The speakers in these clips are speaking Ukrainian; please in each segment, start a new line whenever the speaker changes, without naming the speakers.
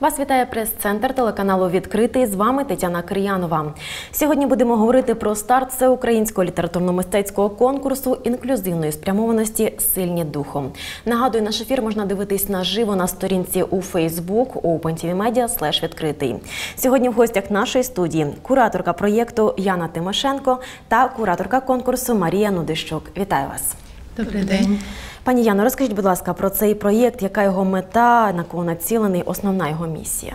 Вас вітає прес-центр телеканалу «Відкритий». З вами Тетяна Кир'янова. Сьогодні будемо говорити про старт всеукраїнського літературно-мистецького конкурсу інклюзивної спрямованості «Сильні духом». Нагадую, наш ефір можна дивитись наживо на сторінці у Facebook opentvmedia/відкритий. Сьогодні в гостях нашої студії кураторка проєкту Яна Тимошенко та кураторка конкурсу Марія Нудищук. Вітаю вас.
Добрий день.
Пані Яно, розкажіть, будь ласка, про цей проєкт, яка його мета, на кого націлений, основна його місія?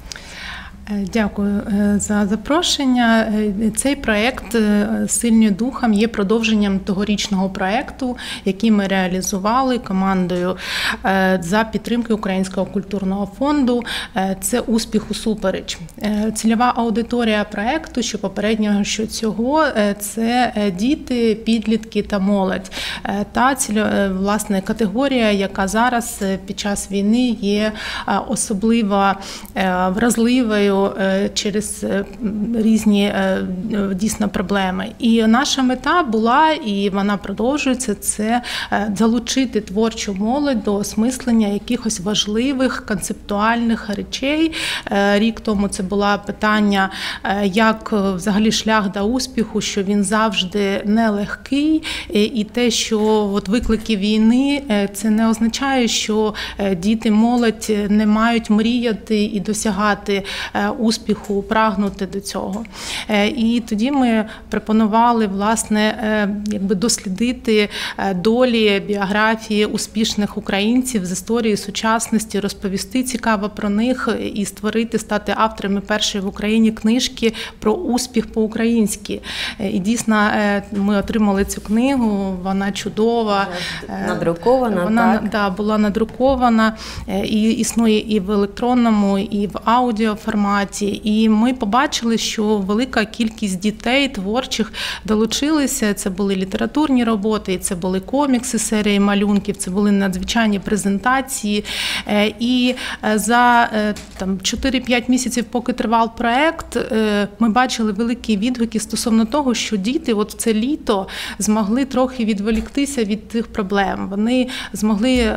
Дякую за запрошення. Цей проєкт «Сильні духом» є продовженням тогорічного проєкту, який ми реалізували командою за підтримки Українського культурного фонду. Це «Успіх усупереч». Цільова аудиторія проєкту, що попереднього, що цього, це діти, підлітки та молодь. Та власне категорія, яка зараз під час війни є особливо вразливою через різні дійсно проблеми. І наша мета була, і вона продовжується, це залучити творчу молодь до осмислення якихось важливих концептуальних речей. Рік тому це було питання, як взагалі шлях до успіху, що він завжди нелегкий, і те, що от виклики війни, це не означає, що діти, молодь не мають мріяти і досягати успіху, прагнути до цього. І тоді ми пропонували, власне, дослідити долі, біографії успішних українців з історії сучасності, розповісти цікаво про них і стати авторами першої в Україні книжки про успіх по-українськи. І дійсно ми отримали цю книгу, вона чудова.
Надрукована,
вона, так? Була надрукована, і існує і в електронному, і в аудіоформаті. І ми побачили, що велика кількість дітей творчих долучилися. Це були літературні роботи, це були комікси серії малюнків, це були надзвичайні презентації. І за 4-5 місяців, поки тривав проєкт, ми бачили великі відгуки стосовно того, що діти от в це літо змогли трохи відволіктися від тих проблем. Вони змогли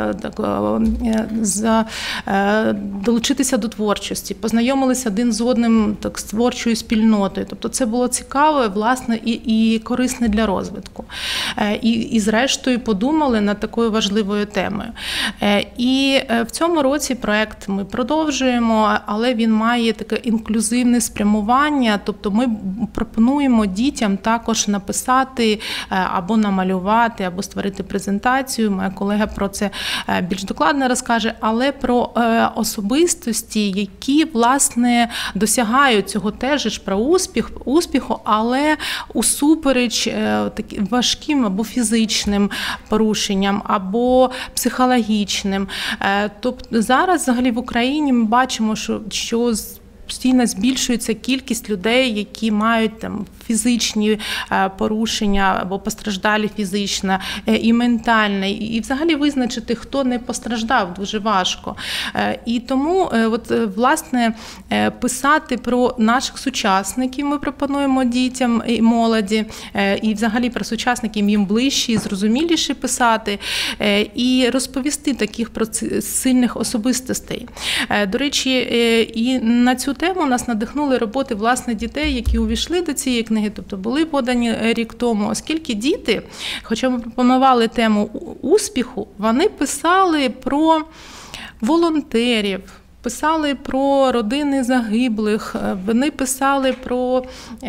долучитися до творчості, познайомилися один з одним з творчою спільнотою. Тобто це було цікаво, власне, і корисне для розвитку. І зрештою подумали над такою важливою темою. І в цьому році проєкт ми продовжуємо, але він має таке інклюзивне спрямування. Тобто ми пропонуємо дітям також написати або намалювати, або створити презентацію. Моя колега про це більш докладно розкаже, але про особистості, які, власне, досягають цього теж про успіху, але усупереч таким важким або фізичним порушенням, або психологічним. Тобто зараз взагалі в Україні ми бачимо, що постійно збільшується кількість людей, які мають фізичні порушення або постраждалі фізично, і ментально. І взагалі визначити, хто не постраждав, дуже важко. І тому, власне, писати про наших сучасників ми пропонуємо дітям і молоді, і взагалі про сучасників їм ближче і зрозуміліше писати, і розповісти таких про сильних особистостей. До речі, і на цю тему нас надихнули роботи, власне, дітей, які увійшли до цієї книги, тобто були подані рік тому, оскільки діти, хоча ми пропонували тему успіху, вони писали про волонтерів, писали про родини загиблих, вони писали про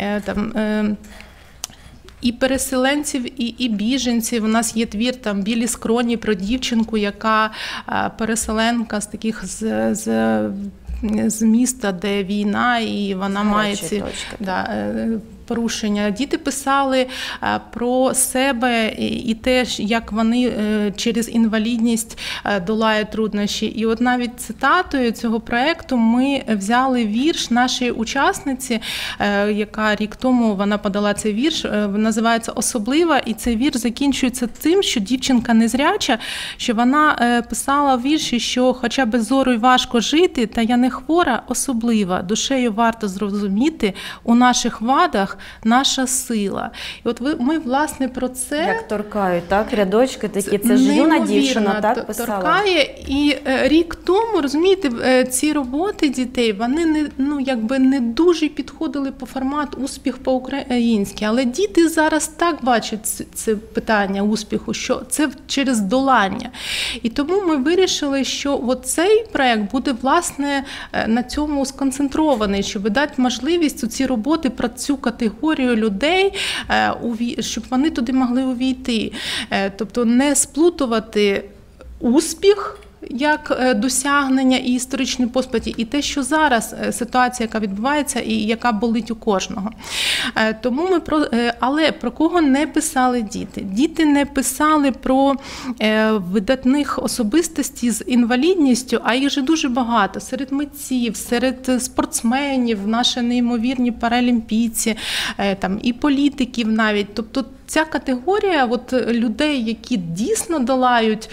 і переселенців, і біженців. У нас є твір «Білі скроні» про дівчинку, яка переселенка з таких з міста, де війна, і вона має ці порушення. Діти писали про себе і те, як вони через інвалідність долають труднощі. І от навіть цитатою цього проєкту ми взяли вірш нашої учасниці, яка рік тому вона подала цей вірш, називається «Особлива», і цей вірш закінчується тим, що дівчинка незряча, що вона писала в вірші, що хоча без зору й важко жити, та я не хвора, особлива, душею варто зрозуміти, у наших вадах дітях наша сила. І от ми, власне, про це...
Як торкають, так? Рядочки такі, це ж юна дівчина, так, писала?
Торкає. І рік тому, розумієте, ці роботи дітей, вони не дуже підходили по формату «Успіх по-українськи». Але діти зараз так бачать це питання успіху, що це через долання. І тому ми вирішили, що цей проєкт буде, власне, на цьому сконцентрований, щоб дати можливість у ці роботи про цю категорію людей, щоб вони туди могли увійти. Тобто не сплутувати успіх як досягнення і історичної постаті, і те, що зараз ситуація, яка відбувається і яка болить у кожного. Тому але про кого не писали діти? Діти не писали про видатних особистостей з інвалідністю, а їх же дуже багато. Серед митців, серед спортсменів, наші неймовірні паралімпійці, і політиків навіть. Тобто ця категорія людей, які дійсно долають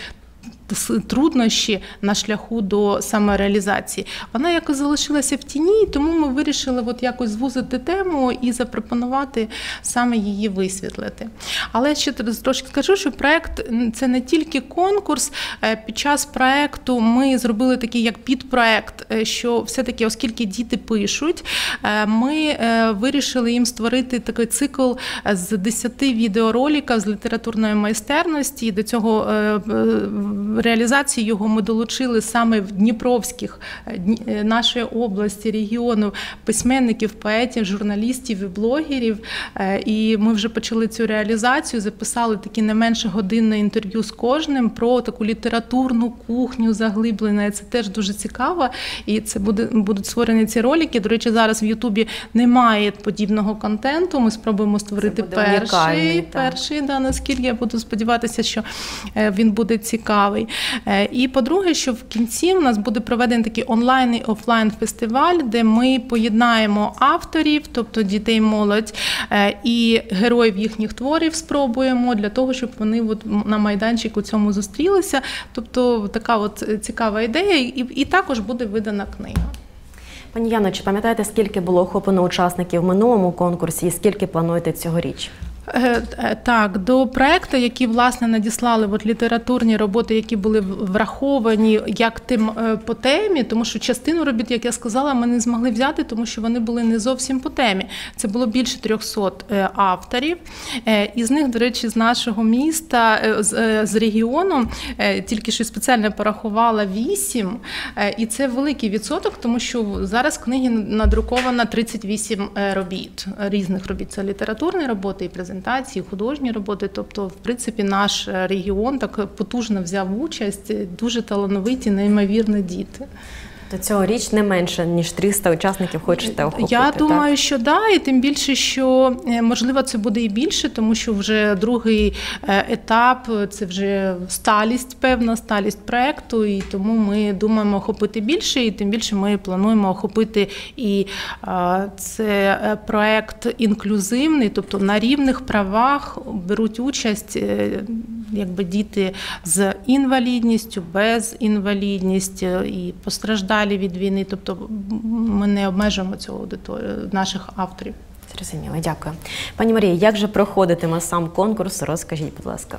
труднощі на шляху до самореалізації, вона якось залишилася в тіні, тому ми вирішили якось звузити тему і запропонувати саме її висвітлити. Але ще трошки скажу, що проєкт – це не тільки конкурс. Під час проєкту ми зробили такий як підпроєкт, що все-таки, оскільки діти пишуть, ми вирішили їм створити такий цикл з 10 відеороликів з літературної майстерності. І до цього реалізації його ми долучили саме в Дніпровських, нашої області, регіону, письменників, поетів, журналістів і блогерів. І ми вже почали цю реалізацію, записали такі не менше годинне інтерв'ю з кожним про таку літературну кухню заглиблену. Це теж дуже цікаво. І це будуть створені ці ролики. До речі, зараз в Ютубі немає подібного контенту. Ми спробуємо створити перший, наскільки я буду сподіватися, що він буде цікавий. І, по-друге, що в кінці у нас буде проведений такий онлайн і офлайн фестиваль, де ми поєднаємо авторів, тобто дітей, молодь, і героїв їхніх творів спробуємо для того, щоб вони на майданчику цьому зустрілися. Тобто така цікава ідея, і також буде видана книга.
Пані Яно, чи пам'ятаєте, скільки було охоплено учасників в минулому конкурсі і скільки плануєте цьогоріч?
Так, до проєкту, які, власне, надіслали літературні роботи, які були враховані як по темі, тому що частину робіт, як я сказала, ми не змогли взяти, тому що вони були не зовсім по темі. Це було більше 300 авторів. Із них, до речі, з нашого міста, з регіону, тільки що спеціально порахувала 8. І це великий відсоток, тому що зараз в книгі надруковано 38 робіт, різних робіт. Це літературні роботи і презентації, художні роботи. Тобто, в принципі, наш регіон так потужно взяв участь, дуже талановиті, неймовірні діти.
То цьогоріч не менше, ніж 300 учасників хочете охопити,
Я думаю,
так?
що і тим більше, що, можливо, це буде і більше, тому що вже другий етап – це вже сталість проєкту, і тому ми думаємо охопити більше, і тим більше ми плануємо охопити і це проєкт інклюзивний, тобто на рівних правах беруть участь діти з інвалідністю, без інвалідності і постраждалі від війни, тобто ми не обмежуємо цю аудиторію наших авторів.
Зрозуміло, дякую. Пані Марія, як же проходитиме сам конкурс? Розкажіть, будь ласка.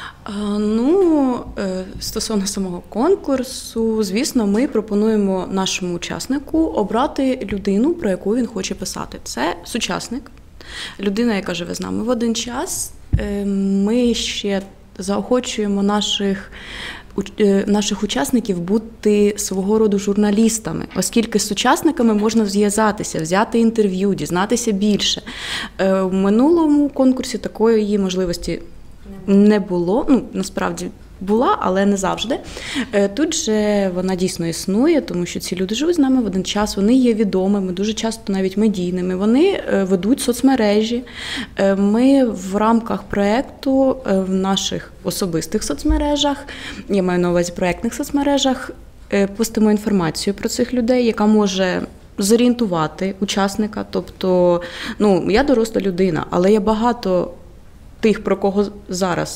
Стосовно самого конкурсу, звісно, ми пропонуємо нашому учаснику обрати людину, про яку він хоче писати. Це сучасник, людина, яка живе з нами в один час. Ми ще заохочуємо наших учасників бути свого роду журналістами, оскільки з сучасниками можна зв'язатися, взяти інтерв'ю, дізнатися більше. В минулому конкурсі такої можливості не було, насправді була, але не завжди. Тут же вона дійсно існує, тому що ці люди живуть з нами в один час, вони є відомими, дуже часто навіть медійними, вони ведуть соцмережі. Ми в рамках проєкту в наших особистих соцмережах, я маю на увазі проєктних соцмережах, постимо інформацію про цих людей, яка може зорієнтувати учасника. Тобто, я доросла людина, але є багато тих, про кого зараз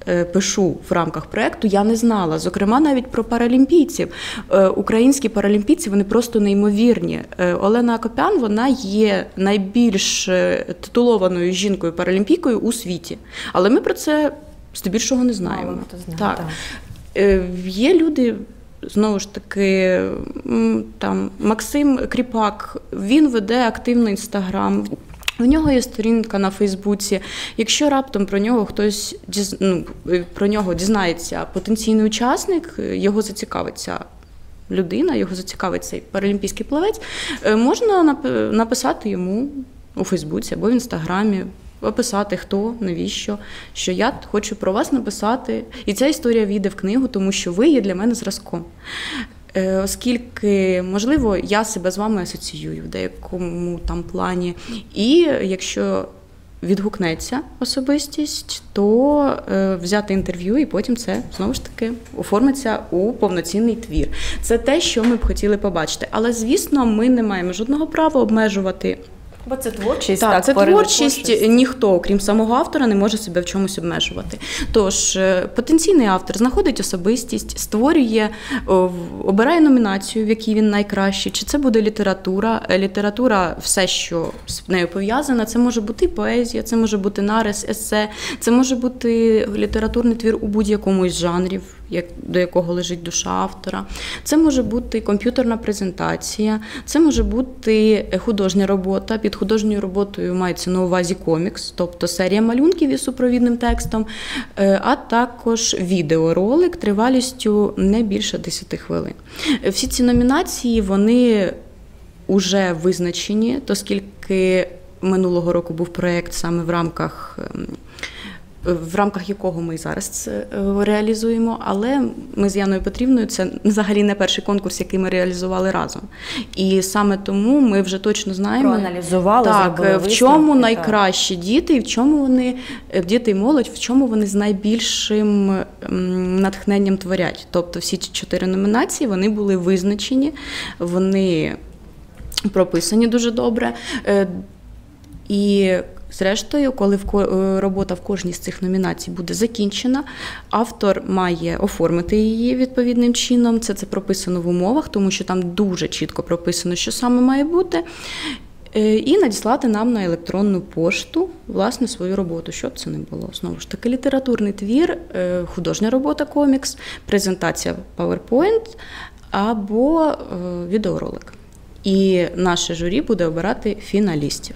пишу в рамках проєкту, я не знала. Зокрема, навіть про паралімпійців. Українські паралімпійці, вони просто неймовірні. Олена Акопян, вона є найбільш титулованою жінкою-паралімпійкою у світі. Але ми про це здебільшого не знаємо.
Мало хто знає,
так. Є люди, знову ж таки, там Максим Кріпак, він веде активно Інстаграм. У нього є сторінка на Фейсбуці. Якщо раптом про нього хтось про нього дізнається потенційний учасник, його зацікавиться людина, його зацікавить цей паралімпійський плавець, можна написати йому у Фейсбуці або в Інстаграмі, описати, хто, навіщо, що я хочу про вас написати. І ця історія війде в книгу, тому що ви є для мене зразком. Оскільки, можливо, я себе з вами асоціюю в деякому там плані. І якщо відгукнеться особистість, то взяти інтерв'ю і потім це, знову ж таки, оформиться у повноцінний твір. Це те, що ми б хотіли побачити. Але, звісно, ми не маємо жодного права обмежувати.
Бо це творчість.
Так, це творчість. Ніхто, окрім самого автора, не може себе в чомусь обмежувати. Тож, потенційний автор знаходить особистість, створює, обирає номінацію, в якій він найкращий. Чи це буде література? Література – все, що з нею пов'язано. Це може бути і поезія, це може бути нарис, есе, це може бути літературний твір у будь-якому із жанрів, до якого лежить душа автора. Це може бути комп'ютерна презентація, це може бути художня робота. Під художньою роботою мається на увазі комікс, тобто серія малюнків із супровідним текстом, а також відеоролик тривалістю не більше 10 хвилин. Всі ці номінації, вони вже визначені, оскільки минулого року був проєкт саме в рамках якого ми зараз це реалізуємо, але ми з Яною Петрівною, це взагалі не перший конкурс, який ми реалізували разом. І саме тому ми вже точно знаємо,
проаналізували,
так, в чому найкращі діти, і в чому вони, діти і молодь, в чому вони з найбільшим натхненням творять. Тобто всі 4 номінації, вони були визначені, вони прописані дуже добре. І зрештою, коли робота в кожній з цих номінацій буде закінчена, автор має оформити її відповідним чином. Це прописано в умовах, тому що там дуже чітко прописано, що саме має бути, і надіслати нам на електронну пошту, власне, свою роботу, що б це не було. Знову ж таки, літературний твір, художня робота, комікс, презентація PowerPoint або відеоролик. І наше журі буде обирати фіналістів.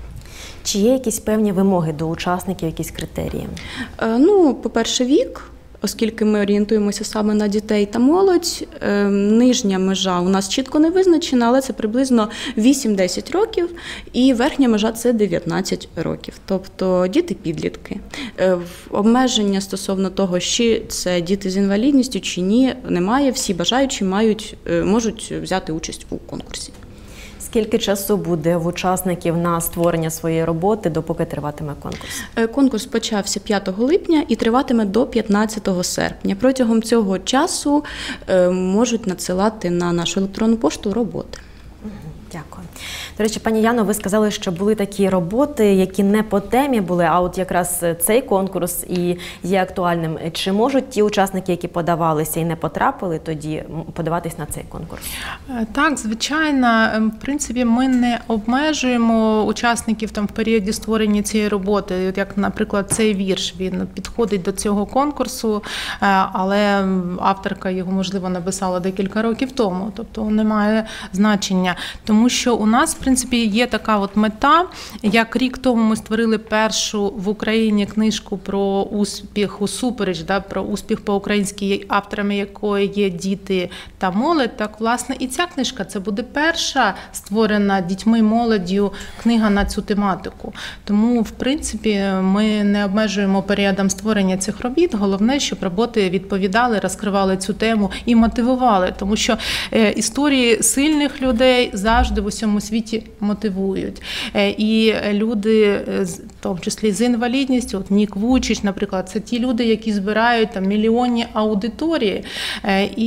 Чи є якісь певні вимоги до учасників, якісь критерії?
По-перше, вік, оскільки ми орієнтуємося саме на дітей та молодь. Нижня межа у нас чітко не визначена, але це приблизно 8-10 років, і верхня межа – це 19 років, тобто діти-підлітки. Обмеження стосовно того, чи це діти з інвалідністю, чи ні, немає. Всі бажаючі можуть взяти участь у конкурсі.
Скільки часу буде в учасників на створення своєї роботи, допоки триватиме конкурс?
Конкурс почався 5 липня і триватиме до 15 серпня. Протягом цього часу можуть надсилати на нашу електронну пошту роботи.
Дякую. До речі, пані Яно, ви сказали, що були такі роботи, які не по темі були, а от якраз цей конкурс і є актуальним. Чи можуть ті учасники, які подавалися і не потрапили, тоді подаватись на цей конкурс?
Так, звичайно. В принципі, ми не обмежуємо учасників в періоді створення цієї роботи. Як, наприклад, цей вірш, він підходить до цього конкурсу, але авторка його, можливо, написала декілька років тому, тобто не має значення. Тому що у нас, в принципі, є така от мета, як рік тому ми створили першу в Україні книжку про успіх усупереч, про успіх по-українськи, авторами якої є діти та молодь, так, власне, і ця книжка, це буде перша створена дітьми і молоддю книга на цю тематику. Тому, в принципі, ми не обмежуємо періодом створення цих робіт, головне, щоб роботи відповідали, розкривали цю тему і мотивували, тому що історії сильних людей завжди в усьому світі мотивують. І люди, в тому числі з інвалідністю, от Нік Вуйчич, наприклад, це ті люди, які збирають там мільйонні аудиторії. І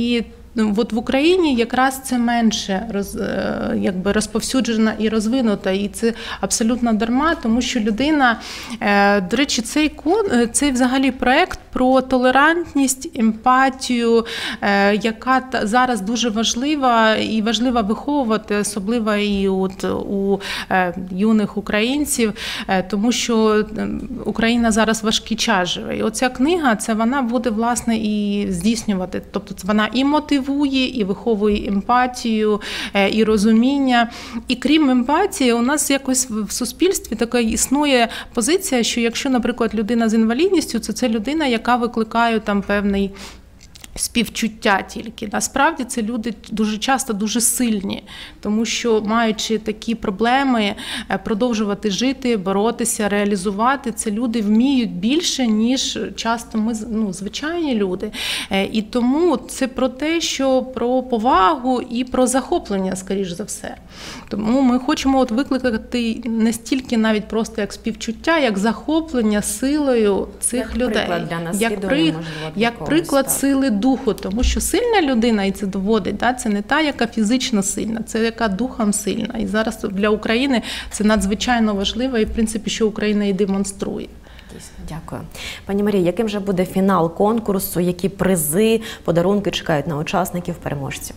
От в Україні якраз це менше розповсюджено і розвинуто, і це абсолютно дарма, тому що людина, до речі, цей взагалі проект про толерантність, емпатію, яка зараз дуже важлива і важливо виховувати, особливо і у юних українців, тому що Україна зараз важкий час живе. І оця книга, вона буде, власне, і здійснювати, тобто вона і мотивує, і виховує емпатію, і розуміння. І крім емпатії, у нас якось в суспільстві така існує позиція, що якщо, наприклад, людина з інвалідністю, це людина, яка викликає там певний співчуття тільки. Насправді це люди дуже часто дуже сильні, тому що, маючи такі проблеми, продовжувати жити, боротися, реалізувати, це люди вміють більше, ніж часто ми, звичайні люди. І тому це про те, що про повагу і про захоплення, скоріш за все. Тому ми хочемо викликати не стільки навіть просто як співчуття, як захоплення силою цих людей. Як приклад сили духу, тому що сильна людина, і це доводить, це не та, яка фізично сильна, це яка духом сильна. І зараз для України це надзвичайно важливо, і в принципі, що Україна і демонструє.
Дякую. Пані Марія, яким же буде фінал конкурсу, які призи, подарунки чекають на учасників, переможців?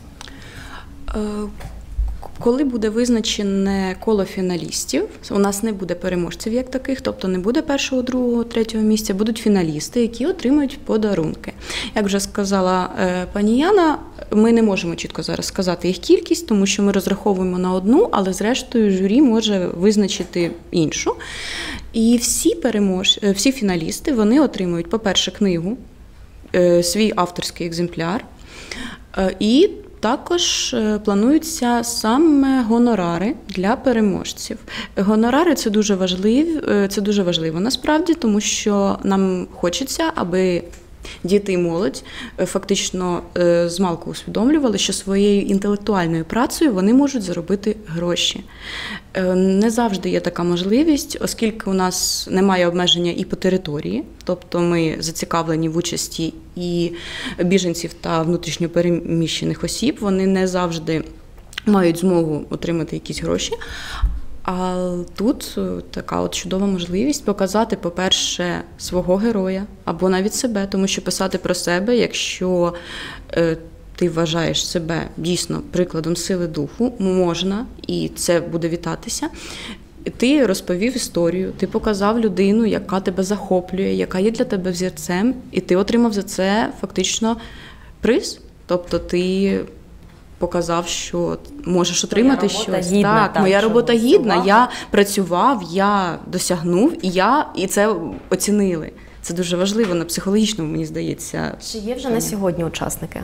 Коли буде визначене коло фіналістів, у нас не буде переможців як таких, тобто не буде першого, другого, третього місця, будуть фіналісти, які отримують подарунки. Як вже сказала пані Яна, ми не можемо чітко зараз сказати їх кількість, тому що ми розраховуємо на одну, але зрештою журі може визначити іншу. І всі фіналісти, вони отримують, по-перше, книгу, свій авторський екземпляр, і також плануються саме гонорари для переможців. Гонорари – це дуже важливо насправді, тому що нам хочеться, аби діти і молодь фактично змалку усвідомлювали, що своєю інтелектуальною працею вони можуть заробити гроші. Не завжди є така можливість, оскільки у нас немає обмеження і по території, тобто ми зацікавлені в участі і біженців та внутрішньопереміщених осіб, вони не завжди мають змогу отримати якісь гроші. А тут така чудова можливість показати, по-перше, свого героя або навіть себе, тому що писати про себе, якщо ти вважаєш себе дійсно прикладом сили духу, можна, і це буде вітатися. Ти розповів історію, ти показав людину, яка тебе захоплює, яка є для тебе взірцем, і ти отримав за це фактично приз. Тобто ти показав, що можеш отримати щось. Так, моя робота гідна, я працював, я досягнув, і це оцінили. Це дуже важливо на психологічному, мені здається.
Чи є вже на сьогодні учасники?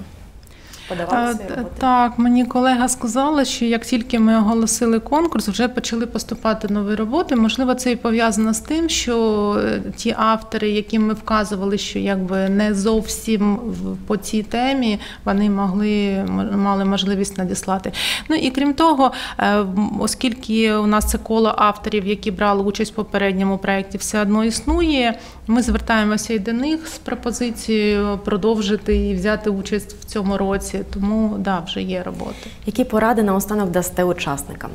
Так, мені колега сказала, що як тільки ми оголосили конкурс, вже почали поступати нові роботи. Можливо, це і пов'язано з тим, що ті автори, яким ми вказували, що якби не зовсім по цій темі, вони мали можливість надіслати. Ну і крім того, оскільки у нас це коло авторів, які брали участь в попередньому проєкті, все одно існує, ми звертаємося і до них з пропозицією продовжити і взяти участь в цьому році. Тому, вже є роботи.
Які поради наостанок дасте учасникам?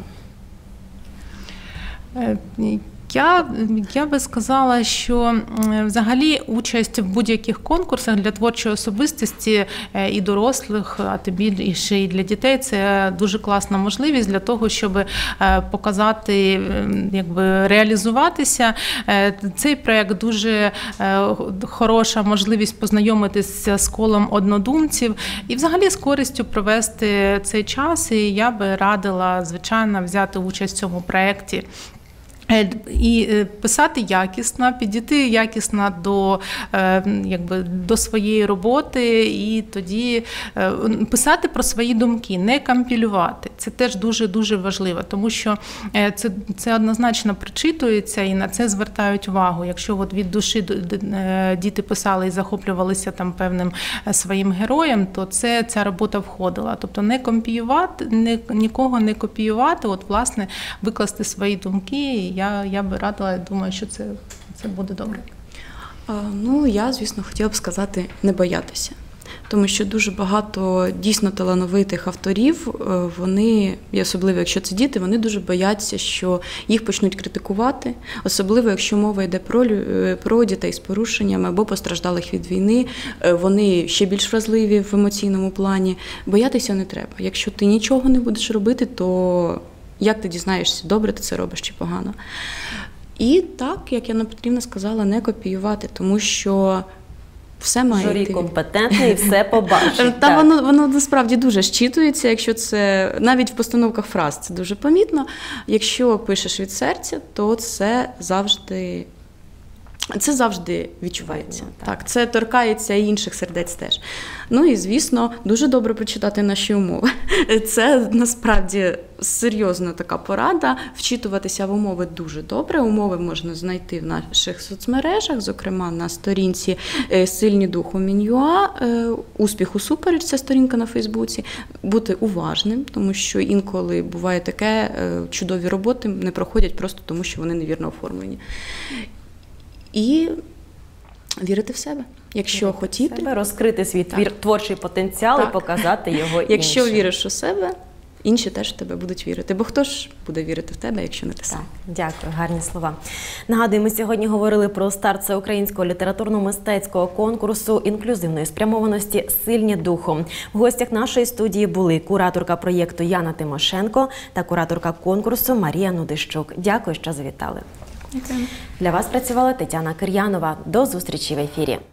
Я би сказала, що взагалі участь в будь-яких конкурсах для творчої особистості і дорослих, а тим більше і для дітей, це дуже класна можливість для того, щоб показати, реалізуватися. Цей проєкт дуже хороша можливість познайомитися з колом однодумців і взагалі з користю провести цей час. І я би радила, звичайно, взяти участь в цьому проєкті. І писати якісно, підійти якісно до своєї роботи і тоді писати про свої думки, не компілювати. Це теж дуже-дуже важливо, тому що це однозначно прочитується і на це звертають увагу. Якщо від душі діти писали і захоплювалися там певним своїм героєм, то ця робота входила. Тобто не копіювати, нікого не копіювати, власне, викласти свої думки. Я би радила, думаю, що це буде добре.
Я, звісно, хотіла б сказати, не боятися. тому що дуже багато дійсно талановитих авторів, вони, і особливо якщо це діти, вони дуже бояться, що їх почнуть критикувати, особливо якщо мова йде про дітей з порушеннями або постраждалих від війни, вони ще більш вразливі в емоційному плані. Боятися не треба. Якщо ти нічого не будеш робити, то як ти дізнаєшся, добре ти це робиш чи погано? І так, як Яна Петрівна сказала, не копіювати, тому що все має
Журі
йти.
компетентний і все побачить.
Та воно насправді дуже щитується, якщо це навіть в постановках фраз це дуже помітно. Якщо пишеш від серця, то це завжди відчувається. Так, це торкається і інших сердець теж. Ну і, звісно, дуже добре прочитати наші умови. Це насправді серйозна така порада. Вчитуватися в умови дуже добре. Умови можна знайти в наших соцмережах, зокрема на сторінці «Сильні духом Мін'юа», «Успіх усупереч» – це сторінка на Фейсбуці. Бути уважним, тому що інколи буває таке, чудові роботи не проходять просто тому, що вони невірно оформлені. І вірити в себе, якщо хотіти.
Себе, розкрити свій творчий потенціал і показати його іншим.
Якщо віриш у себе, інші теж в тебе будуть вірити. Бо хто ж буде вірити в тебе, якщо не ти сам?
Дякую, гарні слова. Нагадую, ми сьогодні говорили про старт всеукраїнського літературно-мистецького конкурсу інклюзивної спрямованості «Сильні духом». В гостях нашої студії були кураторка проєкту Яна Тимошенко та кураторка конкурсу Марія Нудищук. Дякую, що завітали.
Дякую.
Для вас працювала Тетяна Кир'янова. До зустрічі в ефірі.